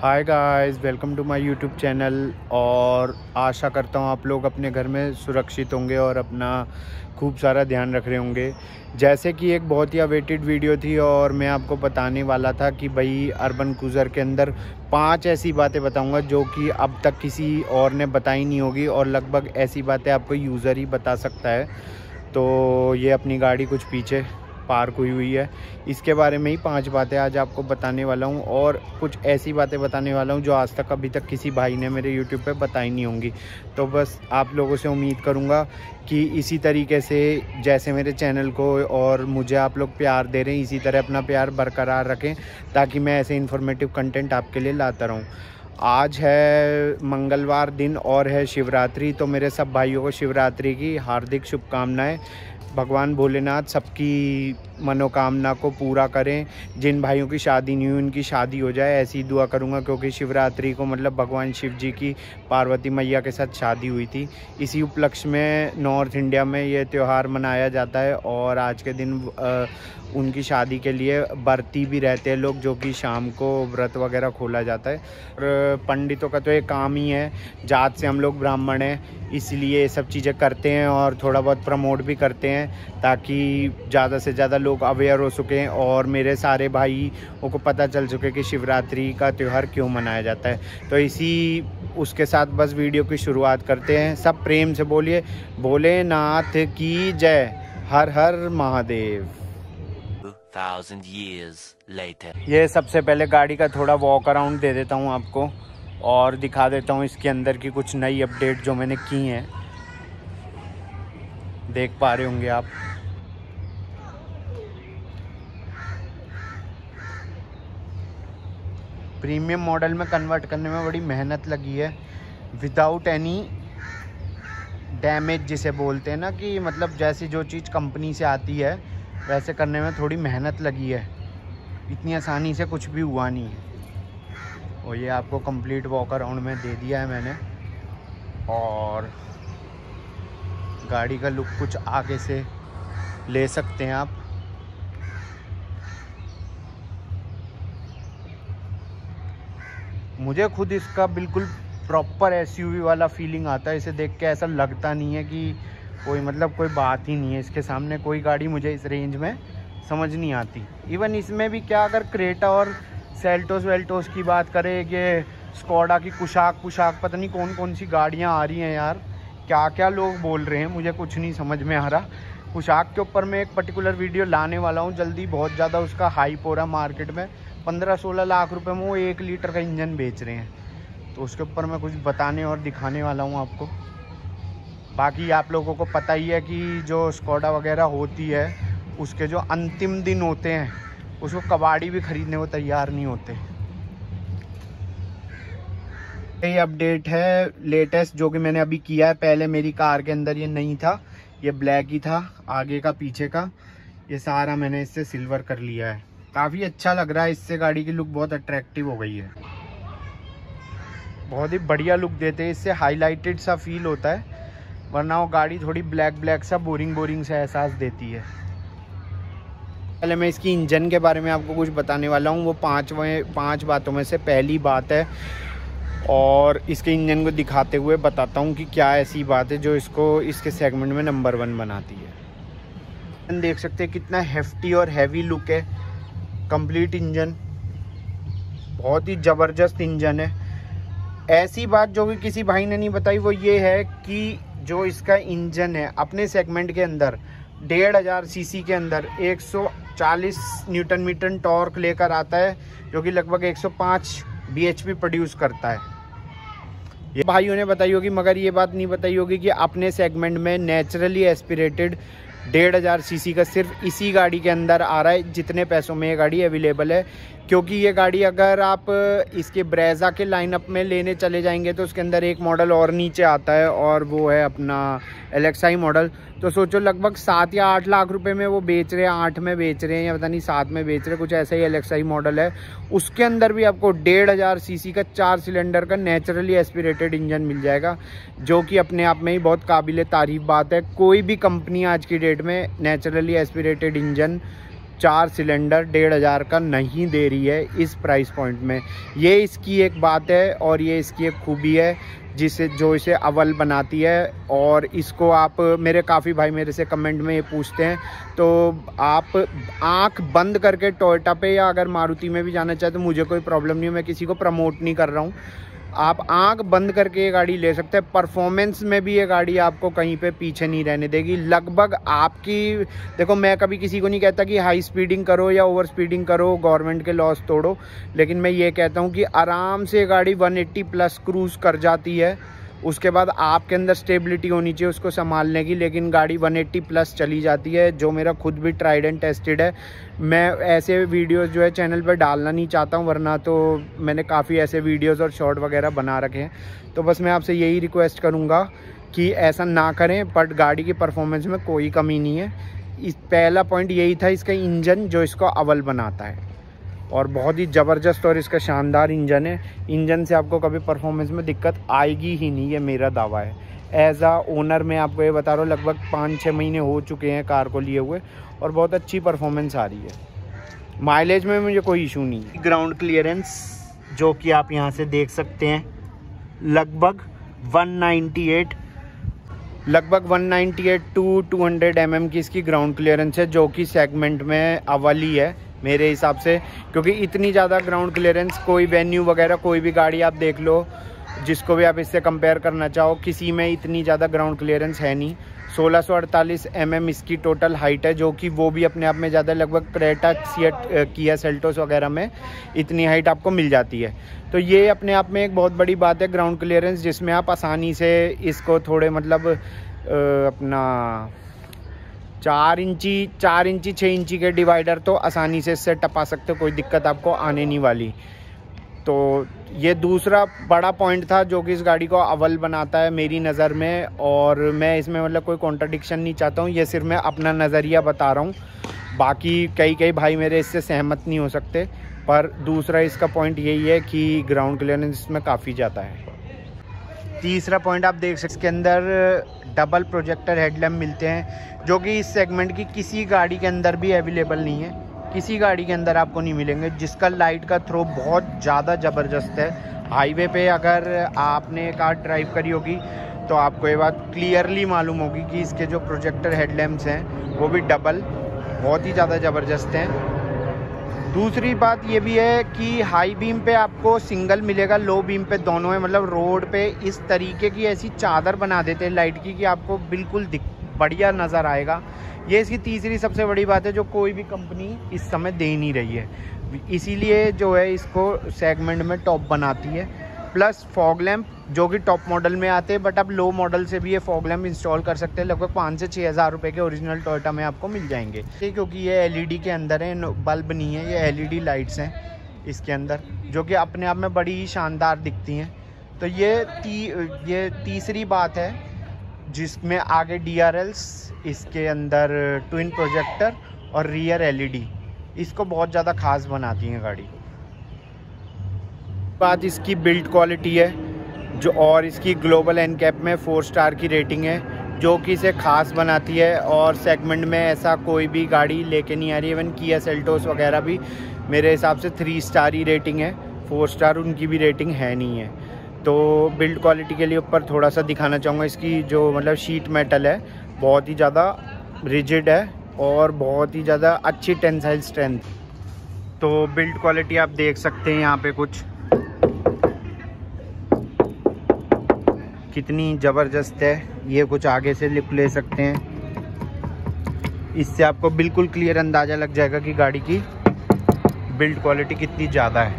Hi guys, welcome to my YouTube channel. और आशा करता हूँ आप लोग अपने घर में सुरक्षित होंगे और अपना खूब सारा ध्यान रख रहे होंगे। जैसे कि एक बहुत ही अवेटेड वीडियो थी और मैं आपको बताने वाला था कि भाई अर्बन क्रूज़र के अंदर 5 ऐसी बातें बताऊंगा जो कि अब तक किसी और ने बताई नहीं होगी और लगभग ऐसी बातें आपको यूज़र ही बता सकता है। तो ये अपनी गाड़ी कुछ पीछे पार्क हुई है, इसके बारे में ही 5 बातें आज आपको बताने वाला हूं और कुछ ऐसी बातें बताने वाला हूं जो आज तक अभी तक किसी भाई ने मेरे YouTube पे बताई नहीं होंगी। तो बस आप लोगों से उम्मीद करूंगा कि इसी तरीके से जैसे मेरे चैनल को और मुझे आप लोग प्यार दे रहे हैं, इसी तरह अपना प्यार बरकरार रखें ताकि मैं ऐसे इन्फॉर्मेटिव कंटेंट आपके लिए लाता रहूं। आज है मंगलवार दिन और है शिवरात्रि, तो मेरे सब भाइयों को शिवरात्रि की हार्दिक शुभकामनाएं। भगवान भोलेनाथ सबकी मनोकामना को पूरा करें। जिन भाइयों की शादी नहीं हुई उनकी शादी हो जाए, ऐसी दुआ करूंगा, क्योंकि शिवरात्रि को मतलब भगवान शिव जी की पार्वती मैया के साथ शादी हुई थी। इसी उपलक्ष्य में नॉर्थ इंडिया में ये त्यौहार मनाया जाता है और आज के दिन उनकी शादी के लिए व्रती भी रहते हैं लोग, जो कि शाम को व्रत वगैरह खोला जाता है। और पंडितों का तो ये काम ही है, जात से हम लोग ब्राह्मण हैं इसलिए ये सब चीज़ें करते हैं और थोड़ा बहुत प्रमोट भी करते हैं ताकि ज़्यादा से ज़्यादा लोग अवेयर हो सकें और मेरे सारे भाइयों को पता चल सके कि शिवरात्रि का त्यौहार क्यों मनाया जाता है। तो इसी उसके साथ बस वीडियो की शुरुआत करते हैं। सब प्रेम से बोलिए भोलेनाथ की जय, हर हर महादेव। 2000 years later. ये सबसे पहले गाड़ी का थोड़ा वॉक अराउंड दे देता हूँ आपको और दिखा देता हूँ इसके अंदर की कुछ नई अपडेट जो मैंने की हैं। देख पा रहे होंगे आप। प्रीमियम मॉडल में कन्वर्ट करने में बड़ी मेहनत लगी है, विदाउट एनी डैमेज जिसे बोलते हैं ना, कि मतलब जैसी जो चीज़ कंपनी से आती है वैसे करने में थोड़ी मेहनत लगी है। इतनी आसानी से कुछ भी हुआ नहीं है। और ये आपको कंप्लीट वॉक अराउंड में दे दिया है मैंने। और गाड़ी का लुक कुछ आगे से ले सकते हैं आप। मुझे खुद इसका बिल्कुल प्रॉपर एसयूवी वाला फीलिंग आता है। इसे देख के ऐसा लगता नहीं है कि कोई मतलब कोई बात ही नहीं है, इसके सामने कोई गाड़ी मुझे इस रेंज में समझ नहीं आती। इवन इसमें भी क्या, अगर क्रेटा और सेल्टोस वेल्टोस की बात करें, ये स्कोडा की कुशाक पता नहीं कौन कौन सी गाड़ियां आ रही हैं यार, क्या क्या लोग बोल रहे हैं, मुझे कुछ नहीं समझ में आ रहा। कुशाक के ऊपर मैं एक पर्टिकुलर वीडियो लाने वाला हूं जल्दी, बहुत ज़्यादा उसका हाइप हो रहा मार्केट में। 15-16 लाख रुपए में वो 1 लीटर का इंजन बेच रहे हैं, तो उसके ऊपर मैं कुछ बताने और दिखाने वाला हूँ आपको। बाकी आप लोगों को पता ही है कि जो स्कोडा वगैरह होती है उसके जो अंतिम दिन होते हैं उसको कबाड़ी भी खरीदने को तैयार नहीं होते। ये अपडेट है लेटेस्ट जो कि मैंने अभी किया है। पहले मेरी कार के अंदर ये नहीं था, ये ब्लैक ही था, आगे का पीछे का ये सारा मैंने इससे सिल्वर कर लिया है। काफ़ी अच्छा लग रहा है, इससे गाड़ी की लुक बहुत अट्रैक्टिव हो गई है। बहुत ही बढ़िया लुक देते हैं, इससे हाईलाइटेड सा फील होता है, वरना वो गाड़ी थोड़ी ब्लैक सा बोरिंग सा एहसास देती है। पहले मैं इसकी इंजन के बारे में आपको कुछ बताने वाला हूँ। वो 5 बातों में से पहली बात है और इसके इंजन को दिखाते हुए बताता हूँ कि क्या ऐसी बात है जो इसको इसके सेगमेंट में नंबर 1 बनाती है। देख सकते हैं कितना हेफ्टी और हैवी लुक है। कंप्लीट इंजन, बहुत ही ज़बरदस्त इंजन है। ऐसी बात जो कि किसी भाई ने नहीं बताई वो ये है कि जो इसका इंजन है अपने सेगमेंट के अंदर 1500 सीसी के अंदर 140 न्यूटन मीटर टॉर्क लेकर आता है, जो कि लगभग 105 bhp प्रोड्यूस करता है। ये भाइयों ने बताई होगी, मगर ये बात नहीं बताई होगी कि अपने सेगमेंट में नेचुरली एस्पिरेटेड 1500 सीसी का सिर्फ इसी गाड़ी के अंदर आ रहा है जितने पैसों में ये गाड़ी अवेलेबल है। क्योंकि ये गाड़ी अगर आप इसके ब्रेजा के लाइनअप में लेने चले जाएंगे तो उसके अंदर एक मॉडल और नीचे आता है और वो है अपना LXi मॉडल। तो सोचो लगभग 7 या 8 लाख रुपए में वो बेच रहे हैं, 8 में बेच रहे हैं या पता नहीं 7 में बेच रहे हैं, कुछ ऐसा ही LXi मॉडल है। उसके अंदर भी आपको 1500 सीसी का 4 सिलेंडर का नेचुरली एस्पिरेटेड इंजन मिल जाएगा, जो कि अपने आप में ही बहुत काबिल तारीफ बात है। कोई भी कंपनी आज की डेट में नेचुरली एस्पिरेटेड इंजन 4 सिलेंडर 1,500 का नहीं दे रही है इस प्राइस पॉइंट में। ये इसकी एक बात है और ये इसकी एक खूबी है जो इसे अव्वल बनाती है। और इसको आप, मेरे काफ़ी भाई मेरे से कमेंट में ये पूछते हैं, तो आप आंख बंद करके टोयोटा पे या अगर मारुति में भी जाना चाहते तो मुझे कोई प्रॉब्लम नहीं है, मैं किसी को प्रमोट नहीं कर रहा हूँ। आप आंख बंद करके ये गाड़ी ले सकते हैं। परफॉर्मेंस में भी ये गाड़ी आपको कहीं पे पीछे नहीं रहने देगी। लगभग आपकी, देखो मैं कभी किसी को नहीं कहता कि हाई स्पीडिंग करो या ओवर स्पीडिंग करो, गवर्नमेंट के लॉस तोड़ो, लेकिन मैं ये कहता हूँ कि आराम से गाड़ी 180 प्लस क्रूज़ कर जाती है। उसके बाद आपके अंदर स्टेबिलिटी होनी चाहिए उसको संभालने की, लेकिन गाड़ी 180 प्लस चली जाती है, जो मेरा खुद भी ट्राइड एंड टेस्टेड है। मैं ऐसे वीडियोस जो है चैनल पर डालना नहीं चाहता हूँ, वरना तो मैंने काफ़ी ऐसे वीडियोस और शॉर्ट वगैरह बना रखे हैं। तो बस मैं आपसे यही रिक्वेस्ट करूँगा कि ऐसा ना करें, बट गाड़ी की परफॉर्मेंस में कोई कमी नहीं है। इस पहला पॉइंट यही था, इसका इंजन जो इसको अव्वल बनाता है, और बहुत ही ज़बरदस्त और इसका शानदार इंजन है। इंजन से आपको कभी परफॉर्मेंस में दिक्कत आएगी ही नहीं, ये मेरा दावा है। एज आ ओनर मैं आपको ये बता रहा हूँ, लगभग 5-6 महीने हो चुके हैं कार को लिए हुए, और बहुत अच्छी परफॉर्मेंस आ रही है। माइलेज में मुझे कोई इशू नहीं है। ग्राउंड क्लियरेंस जो कि आप यहाँ से देख सकते हैं, लगभग 198 टू 200 mm की इसकी ग्राउंड क्लियरेंस है, जो कि सेगमेंट में अव्वल ही है मेरे हिसाब से। क्योंकि इतनी ज़्यादा ग्राउंड क्लियरेंस कोई वेन्यू वगैरह कोई भी गाड़ी आप देख लो, जिसको भी आप इससे कंपेयर करना चाहो, किसी में इतनी ज़्यादा ग्राउंड क्लियरेंस है नहीं। 1648 mm इसकी टोटल हाइट है, जो कि वो भी अपने आप में ज़्यादा, लगभग क्रेटा, सिएट, किया सेल्टोस वगैरह में इतनी हाइट आपको मिल जाती है। तो ये अपने आप में एक बहुत बड़ी बात है ग्राउंड क्लियरेंस, जिसमें आप आसानी से इसको थोड़े मतलब अपना 4 इंची 6 इंची के डिवाइडर तो आसानी से इससे टपा सकते हो, कोई दिक्कत आपको आने नहीं वाली। तो ये दूसरा बड़ा पॉइंट था जो कि इस गाड़ी को अव्वल बनाता है मेरी नज़र में, और मैं इसमें मतलब कोई कॉन्ट्रडिक्शन नहीं चाहता हूँ, ये सिर्फ मैं अपना नज़रिया बता रहा हूँ। बाकी कई भाई मेरे इससे सहमत नहीं हो सकते, पर दूसरा इसका पॉइंट यही है कि ग्राउंड क्लियरेंस इसमें काफ़ी ज़्यादा है। तीसरा पॉइंट आप देख सकते हैं, इसके अंदर डबल प्रोजेक्टर हेडलैम्प मिलते हैं, जो कि इस सेगमेंट की किसी गाड़ी के अंदर भी अवेलेबल नहीं है, किसी गाड़ी के अंदर आपको नहीं मिलेंगे, जिसका लाइट का थ्रो बहुत ज़्यादा ज़बरदस्त है। हाईवे पे अगर आपने कार ड्राइव करी होगी तो आपको ये बात क्लियरली मालूम होगी कि इसके जो प्रोजेक्टर हेडलैम्प्स हैं वो भी डबल बहुत ही ज़्यादा ज़बरदस्त हैं। दूसरी बात ये भी है कि हाई बीम पे आपको सिंगल मिलेगा, लो बीम पे दोनों है। मतलब रोड पे इस तरीके की ऐसी चादर बना देते हैं लाइट की कि आपको बिल्कुल बढ़िया नज़र आएगा। ये इसकी तीसरी सबसे बड़ी बात है जो कोई भी कंपनी इस समय दे नहीं रही है, इसीलिए जो है इसको सेगमेंट में टॉप बनाती है। प्लस फॉग लैंप जो कि टॉप मॉडल में आते हैं, बट आप लो मॉडल से भी ये फॉग लैंप इंस्टॉल कर सकते हैं। लगभग 5 से 6 हज़ार रुपये के ओरिजिनल टोयोटा में आपको मिल जाएंगे, क्योंकि ये एलईडी के अंदर है, बल्ब नहीं है, ये एलईडी लाइट्स हैं इसके अंदर, जो कि अपने आप में बड़ी ही शानदार दिखती हैं। तो ये तीसरी बात है, जिसमें आगे DRLs, इसके अंदर ट्विन प्रोजेक्टर और रियर एलईडी इसको बहुत ज़्यादा खास बनाती हैं गाड़ी को। बात इसकी बिल्ड क्वालिटी है, जो और इसकी ग्लोबल एनकैप में 4 स्टार की रेटिंग है, जो कि इसे खास बनाती है। और सेगमेंट में ऐसा कोई भी गाड़ी लेके नहीं आ रही, इवन किया सेल्टोस वगैरह भी मेरे हिसाब से 3 स्टार ही रेटिंग है, 4 स्टार उनकी भी रेटिंग है नहीं है। तो बिल्ड क्वालिटी के लिए ऊपर थोड़ा सा दिखाना चाहूँगा, इसकी जो मतलब शीट मेटल है बहुत ही ज़्यादा रिजिड है और बहुत ही ज़्यादा अच्छी टेंसाइल स्ट्रेंथ। तो बिल्ड क्वालिटी आप देख सकते हैं यहाँ पे कुछ कितनी ज़बरदस्त है, ये कुछ आगे से लिप ले सकते हैं, इससे आपको बिल्कुल क्लियर अंदाज़ा लग जाएगा कि गाड़ी की बिल्ड क्वालिटी कितनी ज़्यादा है।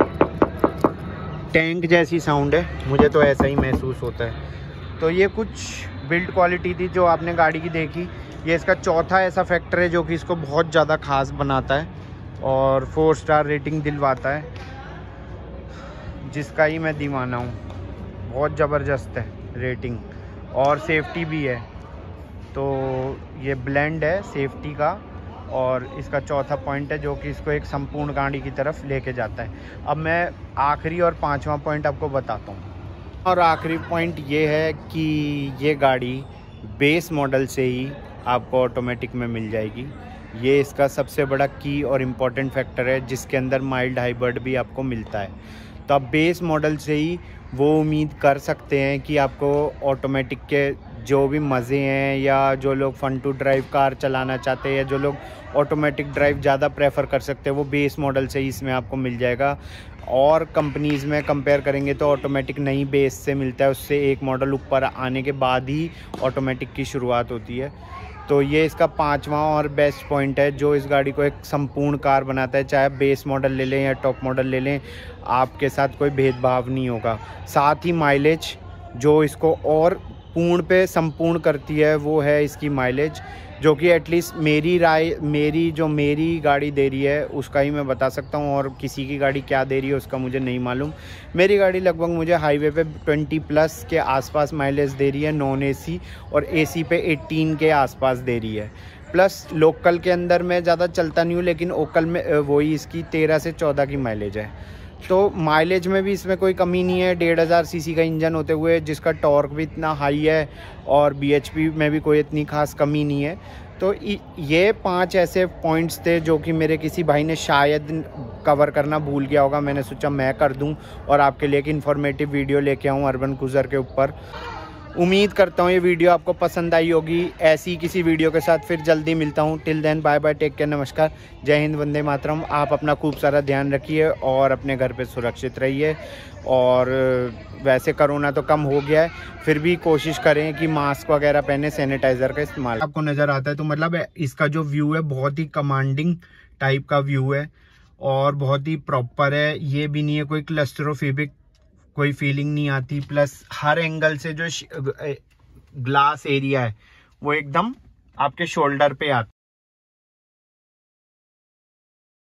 टैंक जैसी साउंड है, मुझे तो ऐसा ही महसूस होता है। तो ये कुछ बिल्ड क्वालिटी थी जो आपने गाड़ी की देखी। ये इसका चौथा ऐसा फैक्टर है जो कि इसको बहुत ज़्यादा खास बनाता है और 4 स्टार रेटिंग दिलवाता है, जिसका ही मैं दीवाना हूँ। बहुत ज़बरदस्त है रेटिंग और सेफ्टी भी है। तो ये ब्लेंड है सेफ्टी का, और इसका चौथा पॉइंट है जो कि इसको एक संपूर्ण गाड़ी की तरफ लेके जाता है। अब मैं आखिरी और 5वां पॉइंट आपको बताता हूँ। और आखिरी पॉइंट ये है कि ये गाड़ी बेस मॉडल से ही आपको ऑटोमेटिक में मिल जाएगी। ये इसका सबसे बड़ा की और इम्पॉर्टेंट फैक्टर है, जिसके अंदर माइल्ड हाइब्रिड भी आपको मिलता है। तो आप बेस मॉडल से ही वो उम्मीद कर सकते हैं कि आपको ऑटोमेटिक के जो भी मज़े हैं, या जो लोग फन टू ड्राइव कार चलाना चाहते हैं, या जो लोग ऑटोमेटिक ड्राइव ज़्यादा प्रेफर कर सकते हैं, वो बेस मॉडल से ही इसमें आपको मिल जाएगा। और कंपनीज़ में कंपेयर करेंगे तो ऑटोमेटिक नहीं बेस से मिलता है, उससे एक मॉडल ऊपर आने के बाद ही ऑटोमेटिक की शुरुआत होती है। तो ये इसका 5वां और बेस्ट पॉइंट है, जो इस गाड़ी को एक संपूर्ण कार बनाता है। चाहे आप बेस मॉडल ले लें या टॉप मॉडल ले लें, आपके साथ कोई भेदभाव नहीं होगा। साथ ही माइलेज जो इसको और पूर्ण पे संपूर्ण करती है, वो है इसकी माइलेज, जो कि एटलीस्ट मेरी गाड़ी दे रही है उसका ही मैं बता सकता हूँ, और किसी की गाड़ी क्या दे रही है उसका मुझे नहीं मालूम। मेरी गाड़ी लगभग मुझे हाईवे पे 20+ के आसपास माइलेज दे रही है नॉन एसी, और एसी पे 18 के आसपास दे रही है। प्लस लोकल के अंदर मैं ज़्यादा चलता नहीं हूँ, लेकिन ओकल में वही इसकी 13 से 14 की माइलेज है। तो माइलेज में भी इसमें कोई कमी नहीं है। 1500 सीसी का इंजन होते हुए जिसका टॉर्क भी इतना हाई है, और बीएचपी में भी कोई इतनी खास कमी नहीं है। तो ये 5 ऐसे पॉइंट्स थे जो कि मेरे किसी भाई ने शायद कवर करना भूल गया होगा। मैंने सोचा मैं कर दूं और आपके लिए एक इन्फॉर्मेटिव वीडियो लेके आऊं अर्बन क्रूज़र के ऊपर। उम्मीद करता हूँ ये वीडियो आपको पसंद आई होगी। ऐसी किसी वीडियो के साथ फिर जल्दी मिलता हूँ। Till then bye bye, take care, नमस्कार, जय हिंद, वंदे मातरम। आप अपना खूब सारा ध्यान रखिए और अपने घर पे सुरक्षित रहिए। और वैसे कोरोना तो कम हो गया है, फिर भी कोशिश करें कि मास्क वगैरह पहने, सैनिटाइज़र का इस्तेमाल। आपको नज़र आता है तो मतलब इसका जो व्यू है बहुत ही कमांडिंग टाइप का व्यू है और बहुत ही प्रॉपर है। ये भी नहीं है कोई क्लस्ट्रोफोबिक, कोई फीलिंग नहीं आती। प्लस हर एंगल से जो ग्लास एरिया है वो एकदम आपके शोल्डर पे आता है।